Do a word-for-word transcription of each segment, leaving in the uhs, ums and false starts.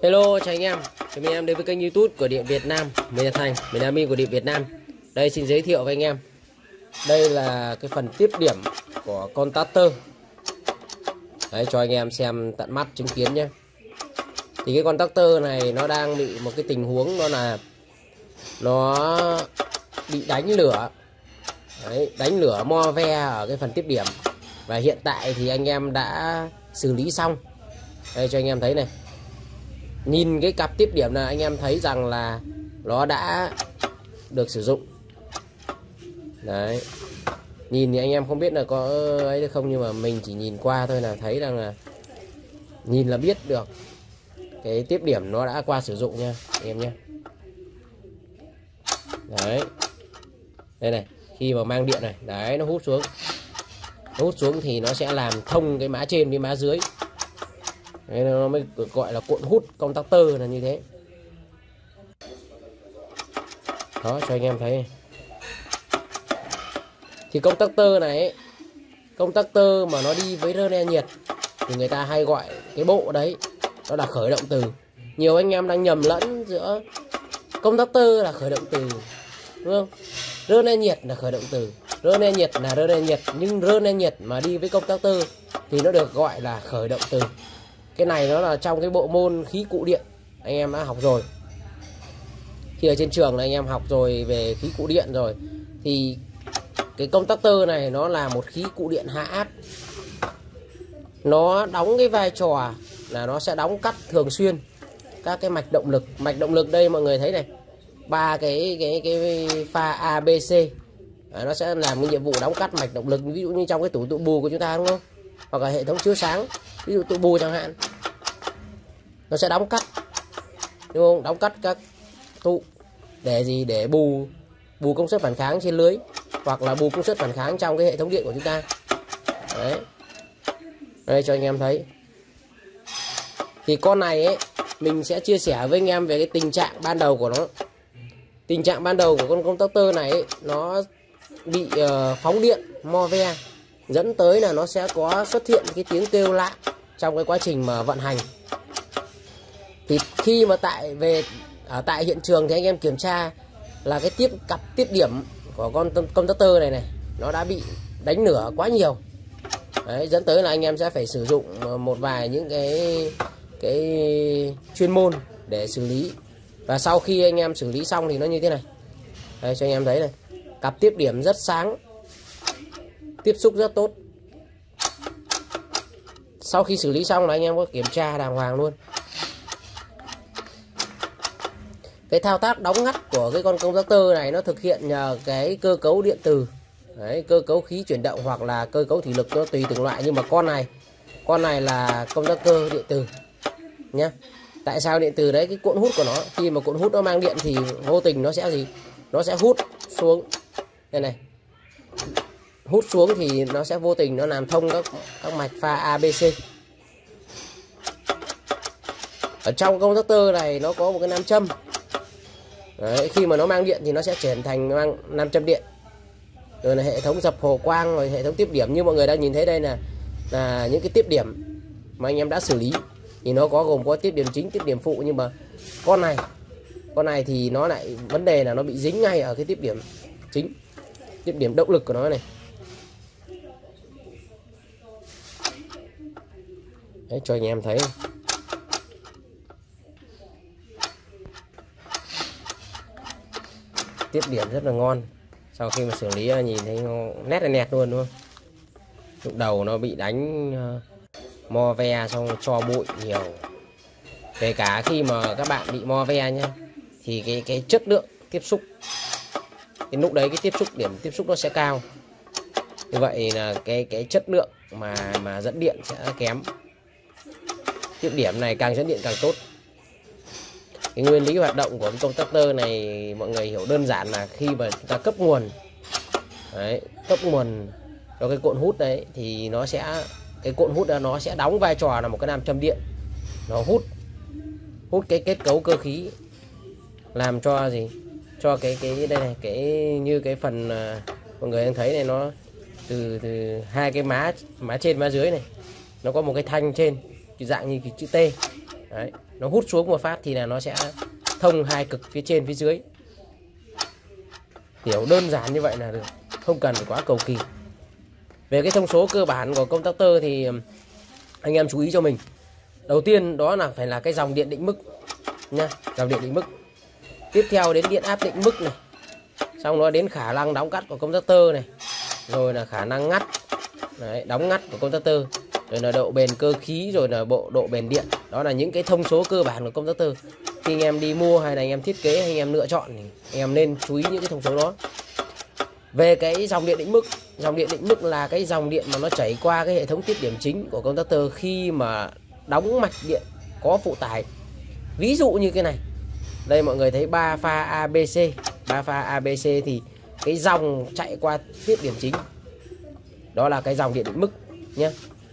Hello chào anh em, chào mừng anh em đến với kênh YouTube của Điện Việt Nam. Mình là Thành, mình là admin của Điện Việt Nam. Đây xin giới thiệu với anh em. Đây là cái phần tiếp điểm của contactor. Đấy, cho anh em xem tận mắt chứng kiến nhé. Thì cái contactor này nó đang bị một cái tình huống, đó là nó bị đánh lửa. Đấy, đánh lửa mo ve ở cái phần tiếp điểm. Và hiện tại thì anh em đã xử lý xong. Đây cho anh em thấy này. Nhìn cái cặp tiếp điểm là anh em thấy rằng là nó đã được sử dụng. Đấy. Nhìn thì anh em không biết là có ấy được không, nhưng mà mình chỉ nhìn qua thôi là thấy rằng là nhìn là biết được cái tiếp điểm nó đã qua sử dụng nha anh em nhé. Đấy. Đây này, khi mà mang điện này, đấy nó hút xuống. Nó hút xuống thì nó sẽ làm thông cái má trên với má dưới. Đấy, nó mới gọi là cuộn hút contactor là như thế. Đó cho anh em thấy. Thì contactor này, contactor mà nó đi với rơ le nhiệt thì người ta hay gọi cái bộ đấy đó là khởi động từ. Nhiều anh em đang nhầm lẫn giữa contactor là khởi động từ, đúng không? Rơ le nhiệt là khởi động từ, rơ le nhiệt là rơ le nhiệt, nhưng rơ le nhiệt mà đi với contactor thì nó được gọi là khởi động từ. Cái này nó là trong cái bộ môn khí cụ điện, anh em đã học rồi. Khi ở trên trường là anh em học rồi về khí cụ điện rồi. Thì cái contactor này nó là một khí cụ điện hạ áp. Nó đóng cái vai trò là nó sẽ đóng cắt thường xuyên các cái mạch động lực. Mạch động lực đây mọi người thấy này, ba cái cái cái pha A B C. Nó sẽ làm cái nhiệm vụ đóng cắt mạch động lực. Ví dụ như trong cái tủ tụ bù của chúng ta, đúng không? Hoặc là hệ thống chiếu sáng, ví dụ tụ bù chẳng hạn, nó sẽ đóng cắt, đúng không? Đóng cắt các tụ để gì? Để bù bù công suất phản kháng trên lưới, hoặc là bù công suất phản kháng trong cái hệ thống điện của chúng ta. Đấy. Đây cho anh em thấy. Thì con này ấy, mình sẽ chia sẻ với anh em về cái tình trạng ban đầu của nó. Tình trạng ban đầu của con contactor này ấy, nó bị uh, phóng điện mo ve, dẫn tới là nó sẽ có xuất hiện cái tiếng kêu lạ trong cái quá trình mà vận hành. Thì khi mà tại về ở tại hiện trường thì anh em kiểm tra là cái tiếp cặp tiếp điểm của con contactor này này nó đã bị đánh lửa quá nhiều. Đấy, dẫn tới là anh em sẽ phải sử dụng một vài những cái cái chuyên môn để xử lý. Và sau khi anh em xử lý xong thì nó như thế này. Đây cho anh em thấy này, cặp tiếp điểm rất sáng, tiếp xúc rất tốt. Sau khi xử lý xong là anh em có kiểm tra đàng hoàng luôn. Cái thao tác đóng ngắt của cái con contactor này nó thực hiện nhờ cái cơ cấu điện từ. Đấy, cơ cấu khí chuyển động hoặc là cơ cấu thủy lực, nó tùy từng loại. Nhưng mà con này con này là contactor điện từ nhá. Tại sao điện từ? Đấy, cái cuộn hút của nó, khi mà cuộn hút nó mang điện thì vô tình nó sẽ gì? Nó sẽ hút xuống đây này, hút xuống thì nó sẽ vô tình nó làm thông các các mạch pha A B C. Ở trong contactor này nó có một cái nam châm. Đấy, khi mà nó mang điện thì nó sẽ chuyển thành mang nam châm điện. Rồi là hệ thống dập hồ quang, rồi hệ thống tiếp điểm. Như mọi người đang nhìn thấy đây là là những cái tiếp điểm mà anh em đã xử lý. Thì nó có gồm có tiếp điểm chính, tiếp điểm phụ. Nhưng mà con này con này thì nó lại vấn đề là nó bị dính ngay ở cái tiếp điểm chính, tiếp điểm động lực của nó này. Đấy, cho anh em thấy. Tiếp điểm rất là ngon. Sau khi mà xử lý nhìn thấy nét là nét luôn, đúng không? Lúc đầu nó bị đánh uh, mo ve xong cho bụi nhiều. Kể cả khi mà các bạn bị mo ve nhá, thì cái cái chất lượng tiếp xúc, cái lúc đấy cái tiếp xúc điểm tiếp xúc nó sẽ cao. Như vậy là cái cái chất lượng mà mà dẫn điện sẽ kém. Tiếp điểm này càng dẫn điện càng tốt. Cái nguyên lý hoạt động của cái contactor này mọi người hiểu đơn giản là khi mà chúng ta cấp nguồn, đấy, cấp nguồn cho cái cuộn hút đấy thì nó sẽ, cái cuộn hút đó nó sẽ đóng vai trò là một cái nam châm điện. Nó hút hút cái kết cấu cơ khí, làm cho gì? Cho cái cái đây này, cái như cái phần uh, mọi người đang thấy này, nó từ từ hai cái má má trên má dưới này, nó có một cái thanh trên dạng như cái chữ T. Đấy, nó hút xuống một phát thì là nó sẽ thông hai cực phía trên phía dưới. Hiểu đơn giản như vậy là được, không cần phải quá cầu kỳ. Về cái thông số cơ bản của công tắc tơ thì anh em chú ý cho mình. Đầu tiên đó là phải là cái dòng điện định mức nha, dòng điện định mức. Tiếp theo đến điện áp định mức này. Xong nó đến khả năng đóng cắt của công tắc tơ này. Rồi là khả năng ngắt. Đấy, đóng ngắt của công tắc tơ. Rồi là độ bền cơ khí, rồi là bộ độ bền điện. Đó là những cái thông số cơ bản của công tắc tơ. Khi anh em đi mua hay là anh em thiết kế hay anh em lựa chọn thì anh em nên chú ý những cái thông số đó. Về cái dòng điện định mức, dòng điện định mức là cái dòng điện mà nó chảy qua cái hệ thống tiết điểm chính của công tắc tơ khi mà đóng mạch điện có phụ tải. Ví dụ như cái này. Đây mọi người thấy ba pha a bê xê, ba pha a bê xê thì cái dòng chạy qua tiết điểm chính. Đó là cái dòng điện định mức nhé.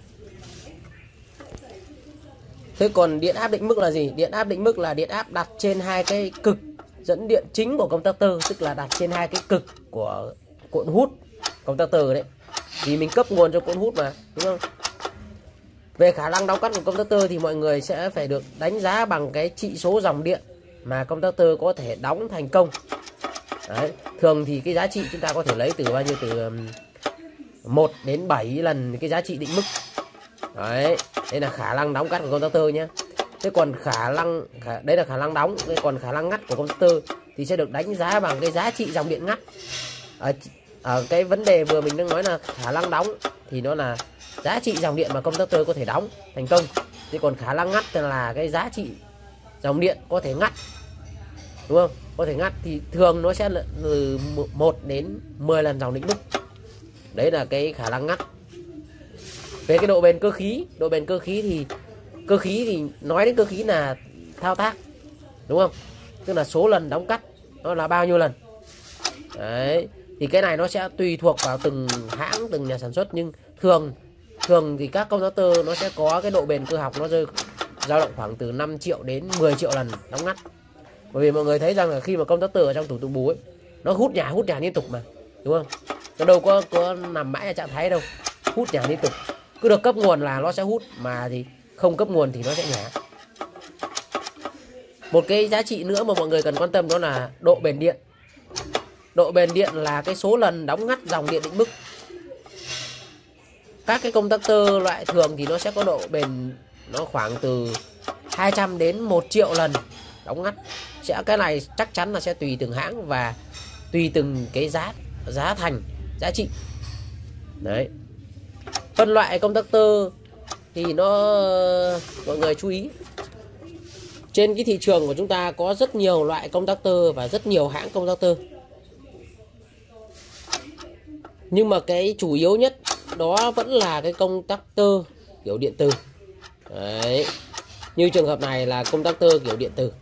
Thế còn điện áp định mức là gì? Điện áp định mức là điện áp đặt trên hai cái cực dẫn điện chính của công tắc tơ, tức là đặt trên hai cái cực của cuộn hút công tắc tơ đấy. Vì mình cấp nguồn cho cuộn hút mà, đúng không? Về khả năng đóng cắt của công tắc tơ thì mọi người sẽ phải được đánh giá bằng cái trị số dòng điện mà công tắc tơ có thể đóng thành công. Đấy. Thường thì cái giá trị chúng ta có thể lấy từ bao nhiêu, từ một đến bảy lần cái giá trị định mức. Đấy, đây là khả năng đóng cắt của công tắc tơ nhé. Thế còn khả năng khả, đấy là khả năng đóng, còn khả năng ngắt của công tắc tơ thì sẽ được đánh giá bằng cái giá trị dòng điện ngắt. Ở, ở cái vấn đề vừa mình đang nói là khả năng đóng thì nó là giá trị dòng điện mà công tắc tơ có thể đóng thành công. Thế còn khả năng ngắt là cái giá trị dòng điện có thể ngắt, đúng không? Có thể ngắt thì thường nó sẽ là từ một đến mười lần dòng định mức. Đấy là cái khả năng ngắt. Về cái độ bền cơ khí, độ bền cơ khí thì cơ khí thì nói đến cơ khí là thao tác, đúng không? Tức là số lần đóng cắt nó là bao nhiêu lần. Đấy, thì cái này nó sẽ tùy thuộc vào từng hãng, từng nhà sản xuất, nhưng thường thường thì các công tắc tơ nó sẽ có cái độ bền cơ học nó rơi dao động khoảng từ năm triệu đến mười triệu lần đóng ngắt. Bởi vì mọi người thấy rằng là khi mà công tắc tơ ở trong tủ tụ bù ấy, nó hút nhả hút nhả liên tục mà, đúng không? Nó đâu có có nằm mãi ở trạng thái đâu, hút nhả liên tục. Cứ được cấp nguồn là nó sẽ hút, mà thì không cấp nguồn thì nó sẽ nhả. Một cái giá trị nữa mà mọi người cần quan tâm đó là độ bền điện. Độ bền điện là cái số lần đóng ngắt dòng điện định mức. Các cái công tắc tơ loại thường thì nó sẽ có độ bền nó khoảng từ hai trăm đến một triệu lần đóng ngắt. Sẽ cái này chắc chắn là sẽ tùy từng hãng và tùy từng cái giá giá thành, giá trị. Đấy. Phân loại công tắc tơ thì nó mọi người chú ý. Trên cái thị trường của chúng ta có rất nhiều loại công tắc tơ và rất nhiều hãng công tắc tơ. Nhưng mà cái chủ yếu nhất đó vẫn là cái công tắc tơ kiểu điện từ. Đấy. Như trường hợp này là công tắc tơ kiểu điện từ.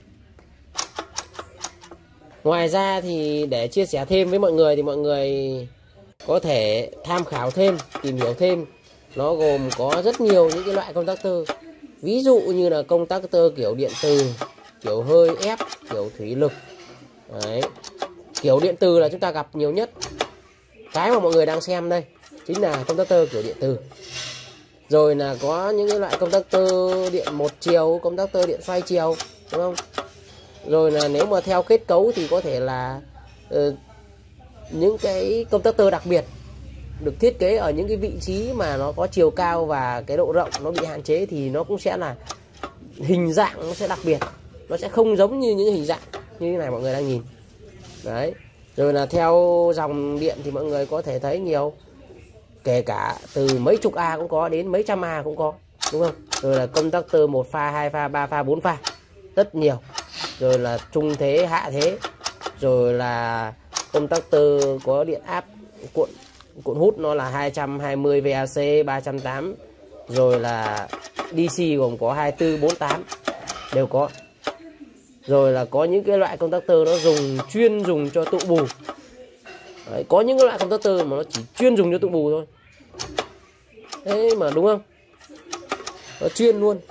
Ngoài ra thì để chia sẻ thêm với mọi người thì mọi người có thể tham khảo thêm, tìm hiểu thêm. Nó gồm có rất nhiều những cái loại công tắc tơ. Ví dụ như là công tắc tơ kiểu điện từ, kiểu hơi ép, kiểu thủy lực. Đấy. Kiểu điện từ là chúng ta gặp nhiều nhất. Cái mà mọi người đang xem đây chính là công tắc tơ kiểu điện từ. Rồi là có những cái loại công tắc tơ điện một chiều, công tắc tơ điện xoay chiều, đúng không? Rồi là nếu mà theo kết cấu thì có thể là uh, những cái công tắc tơ đặc biệt được thiết kế ở những cái vị trí mà nó có chiều cao và cái độ rộng nó bị hạn chế thì nó cũng sẽ là hình dạng nó sẽ đặc biệt, nó sẽ không giống như những hình dạng như thế này mọi người đang nhìn. Đấy. Rồi là theo dòng điện thì mọi người có thể thấy nhiều, kể cả từ mấy chục A cũng có đến mấy trăm A cũng có, đúng không? Rồi là công tắc tơ một pha, hai pha, ba pha, bốn pha, rất nhiều. Rồi là trung thế, hạ thế. Rồi là công tắc tơ có điện áp cuộn cuộn hút nó là hai trăm hai mươi vê a xê, ba trăm tám mươi. Rồi là đê xê gồm có hai mươi tư, bốn mươi tám đều có. Rồi là có những cái loại công tắc tơ nó dùng chuyên dùng cho tụ bù. Đấy, có những cái loại công tắc tơ mà nó chỉ chuyên dùng cho tụ bù thôi. Thế mà đúng không? Nó chuyên luôn.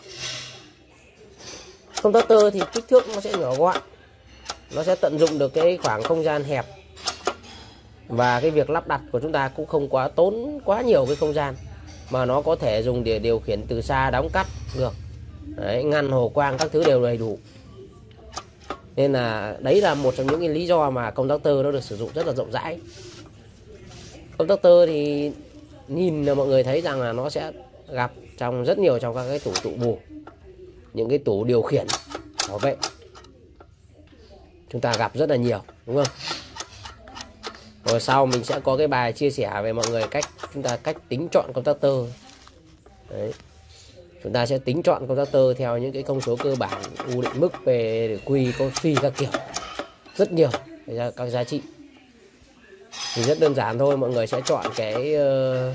Công tắc tơ thì kích thước nó sẽ nhỏ gọn. Nó sẽ tận dụng được cái khoảng không gian hẹp. Và cái việc lắp đặt của chúng ta cũng không quá tốn quá nhiều cái không gian. Mà nó có thể dùng để điều khiển từ xa đóng cắt được. Đấy, ngăn hồ quang các thứ đều đầy đủ. Nên là đấy là một trong những cái lý do mà contactor nó được sử dụng rất là rộng rãi. Contactor thì nhìn là mọi người thấy rằng là nó sẽ gặp trong rất nhiều trong các cái tủ tụ bù, những cái tủ điều khiển bảo vệ, chúng ta gặp rất là nhiều, đúng không? Rồi sau mình sẽ có cái bài chia sẻ về mọi người cách chúng ta cách tính chọn contactor. Đấy. Chúng ta sẽ tính chọn contactor theo những cái thông số cơ bản, u định mức, về để quy, có phi các kiểu, rất nhiều các giá trị. Thì rất đơn giản thôi, mọi người sẽ chọn cái uh,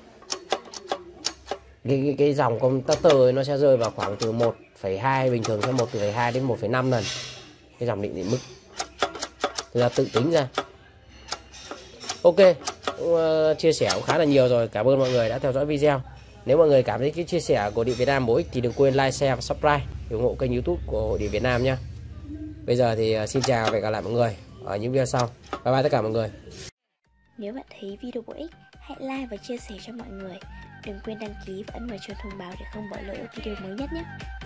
cái, cái, cái dòng contactor ấy, nó sẽ rơi vào khoảng từ một phẩy hai, bình thường sẽ một phẩy hai đến một phẩy năm lần cái dòng định định mức. Chúng ta tự tính ra. Ok, cũng, uh, chia sẻ cũng khá là nhiều rồi. Cảm ơn mọi người đã theo dõi video. Nếu mọi người cảm thấy cái chia sẻ của Điện Việt Nam bổ ích thì đừng quên like, share và subscribe để ủng hộ kênh YouTube của Hội Điện Việt Nam nhé. Bây giờ thì uh, xin chào và hẹn gặp lại mọi người ở những video sau. Bye bye tất cả mọi người. Nếu bạn thấy video bổ ích, hãy like và chia sẻ cho mọi người. Đừng quên đăng ký và ấn vào chuông thông báo để không bỏ lỡ video mới nhất nhé.